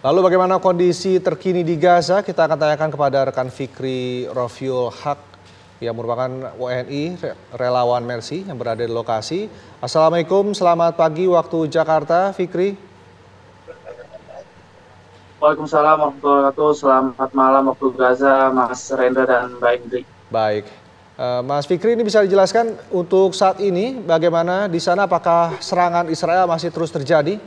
Lalu bagaimana kondisi terkini di Gaza? Kita akan tanyakan kepada rekan Fikri Rofiul Haq yang merupakan WNI relawan Mercy yang berada di lokasi. Assalamualaikum, selamat pagi waktu Jakarta, Fikri. Waalaikumsalam warahmatullahi wabarakatuh. Selamat malam waktu Gaza, Mas Rendra dan Mbak Indri. Baik, Mas Fikri, ini bisa dijelaskan untuk saat ini bagaimana di sana, apakah serangan Israel masih terus terjadi?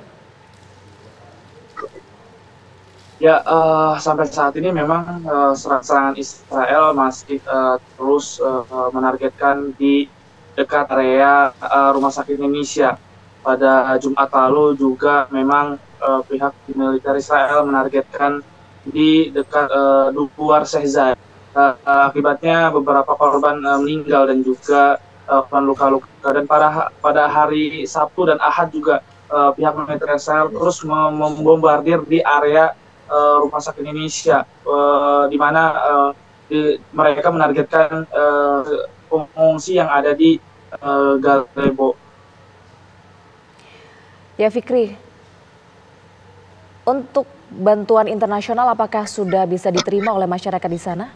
Ya, sampai saat ini memang serangan Israel masih terus menargetkan di dekat area Rumah Sakit Indonesia. Pada Jumat lalu juga memang pihak militer Israel menargetkan di dekat luar Sheikh Zayed. Akibatnya beberapa korban meninggal dan juga korban luka-luka. Dan pada hari Sabtu dan Ahad juga pihak militer Israel terus membombardir di area Rumah Sakit Indonesia, di mana mereka menargetkan pengungsi yang ada di Galebo. Ya Fikri, untuk bantuan internasional apakah sudah bisa diterima oleh masyarakat di sana?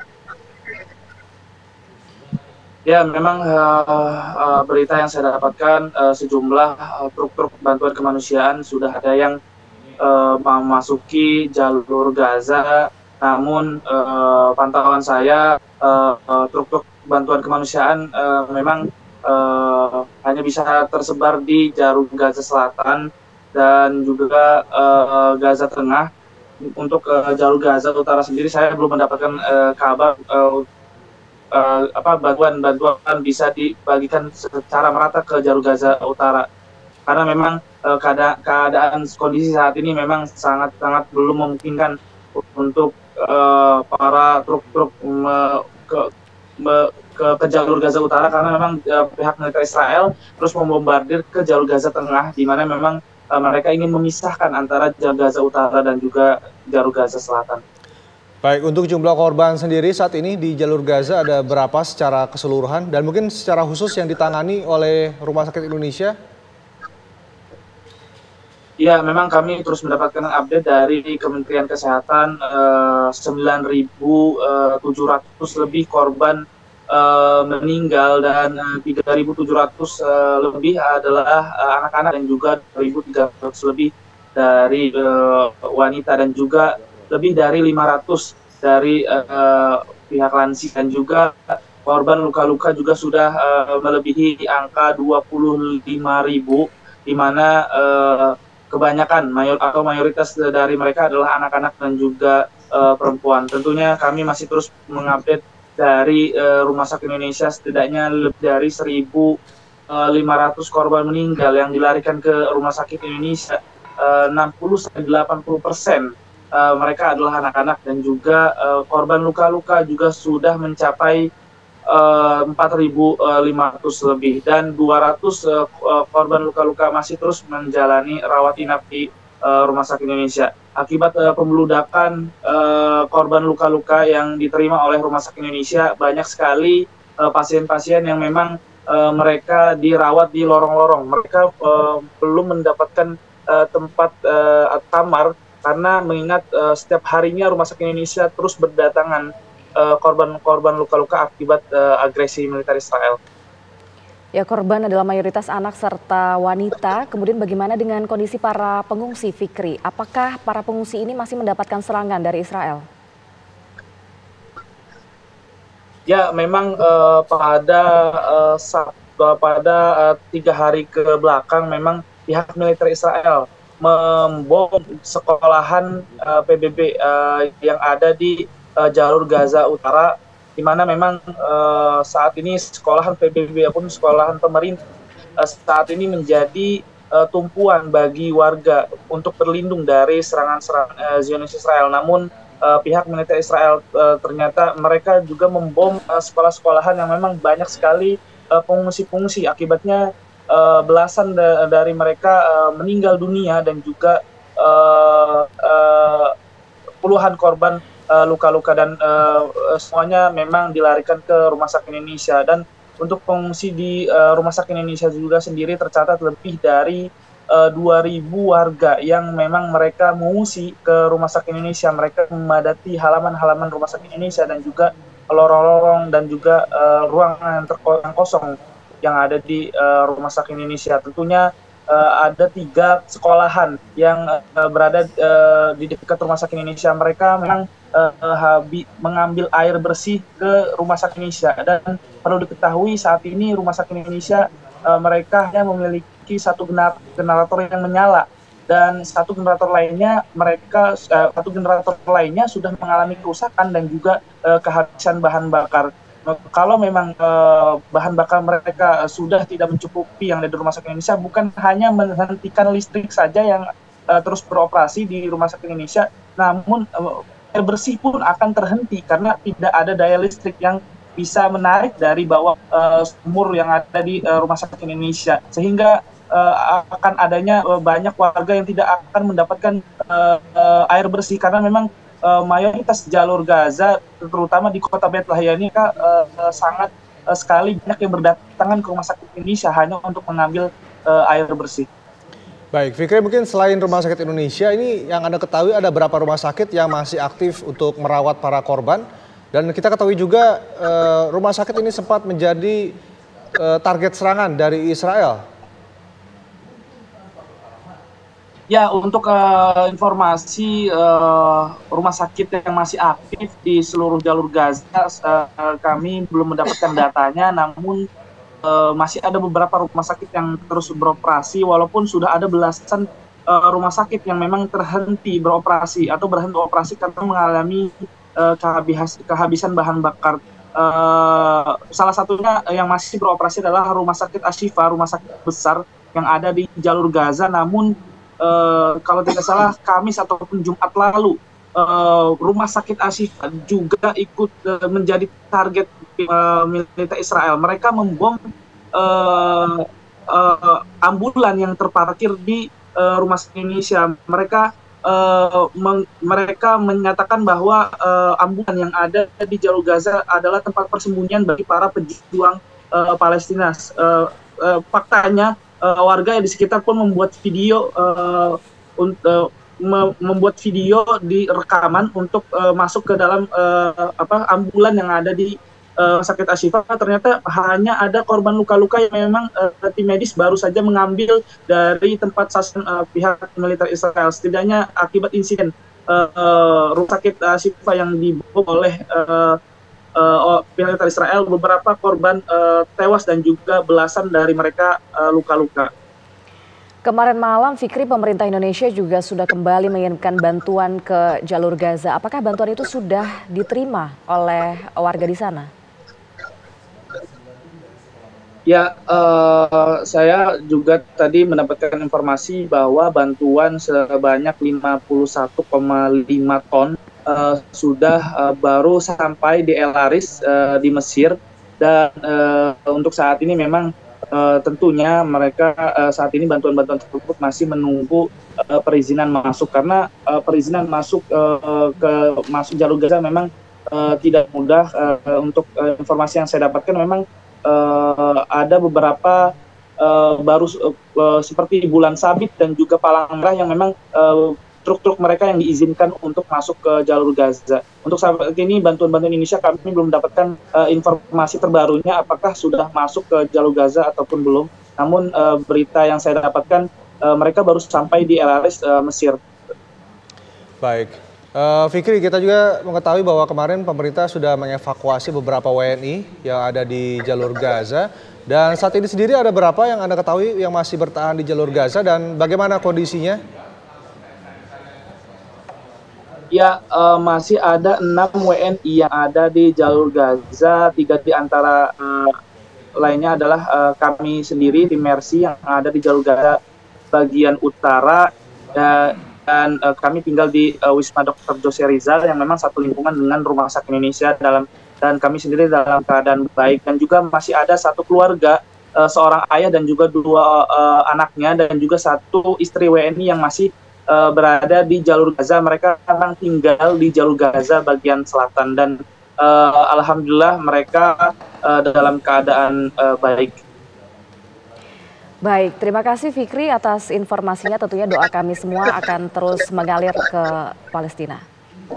Ya, memang berita yang saya dapatkan sejumlah truk-truk bantuan kemanusiaan sudah ada yang memasuki jalur Gaza, namun pantauan saya truk-truk bantuan kemanusiaan memang hanya bisa tersebar di jalur Gaza Selatan dan juga Gaza Tengah. Untuk jalur Gaza Utara sendiri saya belum mendapatkan kabar bantuan bisa dibagikan secara merata ke jalur Gaza Utara. Karena memang keadaan kondisi saat ini memang sangat belum memungkinkan untuk para truk-truk ke jalur Gaza Utara, karena memang pihak militer Israel terus membombardir ke jalur Gaza Tengah, di mana memang mereka ingin memisahkan antara jalur Gaza Utara dan juga jalur Gaza Selatan. Baik, untuk jumlah korban sendiri saat ini di jalur Gaza ada berapa secara keseluruhan dan mungkin secara khusus yang ditangani oleh Rumah Sakit Indonesia? Ya, memang kami terus mendapatkan update dari Kementerian Kesehatan, 9.700 lebih korban meninggal dan 3.700 lebih adalah anak-anak dan juga 2.300 lebih dari wanita dan juga lebih dari 500 dari pihak lansia, dan juga korban luka-luka juga sudah melebihi angka 25.000, di mana kebanyakan mayoritas dari mereka adalah anak-anak dan juga perempuan. Tentunya kami masih terus mengupdate dari Rumah Sakit Indonesia, setidaknya lebih dari 1.500 korban meninggal yang dilarikan ke Rumah Sakit Indonesia. 60-80% mereka adalah anak-anak, dan juga korban luka-luka juga sudah mencapai 4.500 lebih, dan 200 korban luka-luka masih terus menjalani rawat inap di Rumah Sakit Indonesia. Akibat pembeludakan korban luka-luka yang diterima oleh Rumah Sakit Indonesia, banyak sekali pasien-pasien yang memang mereka dirawat di lorong-lorong. Mereka belum mendapatkan tempat kamar, karena mengingat setiap harinya Rumah Sakit Indonesia terus berdatangan korban luka-luka akibat agresi militer Israel. Ya, korban adalah mayoritas anak serta wanita. Kemudian bagaimana dengan kondisi para pengungsi, Fikri? Apakah para pengungsi ini masih mendapatkan serangan dari Israel? Ya, memang pada 3 hari ke belakang memang pihak militer Israel membom sekolahan PBB yang ada di jalur Gaza Utara, di mana memang saat ini sekolahan PBB ataupun sekolahan pemerintah saat ini menjadi tumpuan bagi warga untuk berlindung dari serangan-serangan Zionis Israel. Namun pihak militer Israel ternyata mereka juga membom sekolah-sekolahan yang memang banyak sekali pengungsi-pengungsi. Akibatnya belasan dari mereka meninggal dunia, dan juga puluhan korban luka-luka, dan semuanya memang dilarikan ke Rumah Sakit Indonesia. Dan untuk pengungsi di Rumah Sakit Indonesia juga sendiri tercatat lebih dari 2.000 warga yang memang mereka mengungsi ke Rumah Sakit Indonesia. Mereka memadati halaman-halaman Rumah Sakit Indonesia dan juga lorong-lorong dan juga ruangan yang kosong yang ada di Rumah Sakit Indonesia. Tentunya ada 3 sekolahan yang berada di dekat Rumah Sakit Indonesia. Mereka memang mengambil air bersih ke Rumah Sakit Indonesia, dan perlu diketahui saat ini Rumah Sakit Indonesia mereka hanya memiliki 1 generator yang menyala, dan 1 generator lainnya sudah mengalami kerusakan dan juga kehabisan bahan bakar. Kalau memang bahan bakar mereka sudah tidak mencukupi yang ada di Rumah Sakit Indonesia, bukan hanya menghentikan listrik saja yang terus beroperasi di Rumah Sakit Indonesia, namun air bersih pun akan terhenti karena tidak ada daya listrik yang bisa menarik dari bawah sumur yang ada di Rumah Sakit Indonesia, sehingga akan adanya banyak warga yang tidak akan mendapatkan air bersih karena memang mayoritas jalur Gaza, terutama di kota Bethlehem ini, sangat sekali banyak yang berdatangan ke Rumah Sakit Indonesia hanya untuk mengambil air bersih. Baik, Fikri, mungkin selain Rumah Sakit Indonesia ini yang Anda ketahui ada berapa rumah sakit yang masih aktif untuk merawat para korban? Dan kita ketahui juga rumah sakit ini sempat menjadi target serangan dari Israel. Ya, untuk informasi rumah sakit yang masih aktif di seluruh jalur Gaza, kami belum mendapatkan datanya, namun masih ada beberapa rumah sakit yang terus beroperasi, walaupun sudah ada belasan rumah sakit yang memang terhenti beroperasi atau berhenti operasi karena mengalami kehabisan bahan bakar. Salah satunya yang masih beroperasi adalah Rumah Sakit Ashifa, rumah sakit besar yang ada di jalur Gaza. Namun kalau tidak salah Kamis ataupun Jumat lalu, Rumah Sakit Ashifa juga ikut menjadi target militer Israel. Mereka membom ambulan yang terparkir di Rumah Sakit Indonesia. Mereka menyatakan bahwa ambulan yang ada di jalur Gaza adalah tempat persembunyian bagi para pejuang Palestina. Faktanya warga yang di sekitar pun membuat video di rekaman untuk masuk ke dalam ambulan yang ada di Sakit Ashifa. Ternyata hanya ada korban luka-luka yang memang tim medis baru saja mengambil dari tempat sasaran pihak militer Israel. Setidaknya akibat insiden Rumah Sakit Ashifa yang dibom oleh militer Israel, beberapa korban tewas dan juga belasan dari mereka luka-luka. Kemarin malam, Fikri, pemerintah Indonesia juga sudah kembali mengirimkan bantuan ke jalur Gaza. Apakah bantuan itu sudah diterima oleh warga di sana? Ya, saya juga tadi mendapatkan informasi bahwa bantuan sebanyak 51,5 ton sudah baru sampai di El Aris di Mesir, dan untuk saat ini memang tentunya mereka saat ini bantuan-bantuan tersebut masih menunggu perizinan masuk, karena perizinan masuk masuk jalur Gaza memang tidak mudah. Untuk informasi yang saya dapatkan memang ada beberapa baru seperti Bulan Sabit dan juga Palang Merah yang memang truk-truk mereka yang diizinkan untuk masuk ke jalur Gaza. Untuk saat ini bantuan-bantuan Indonesia kami belum mendapatkan informasi terbarunya apakah sudah masuk ke jalur Gaza ataupun belum. Namun berita yang saya dapatkan mereka baru sampai di El Aris, Mesir. Baik, Fikri, kita juga mengetahui bahwa kemarin pemerintah sudah mengevakuasi beberapa WNI yang ada di jalur Gaza. Dan saat ini sendiri ada berapa yang Anda ketahui yang masih bertahan di jalur Gaza dan bagaimana kondisinya? Ya, masih ada 6 WNI yang ada di jalur Gaza. 3 di antara lainnya adalah kami sendiri, tim Mercy yang ada di jalur Gaza bagian utara, dan kami tinggal di Wisma Dr. Jose Rizal yang memang satu lingkungan dengan Rumah Sakit Indonesia, dan kami sendiri dalam keadaan baik. Dan juga masih ada satu keluarga, seorang ayah dan juga 2 anaknya, dan juga 1 istri WNI yang masih berada di jalur Gaza. Mereka memang tinggal di jalur Gaza bagian selatan, dan alhamdulillah mereka dalam keadaan baik. Baik, terima kasih Fikri atas informasinya. Tentunya doa kami semua akan terus mengalir ke Palestina.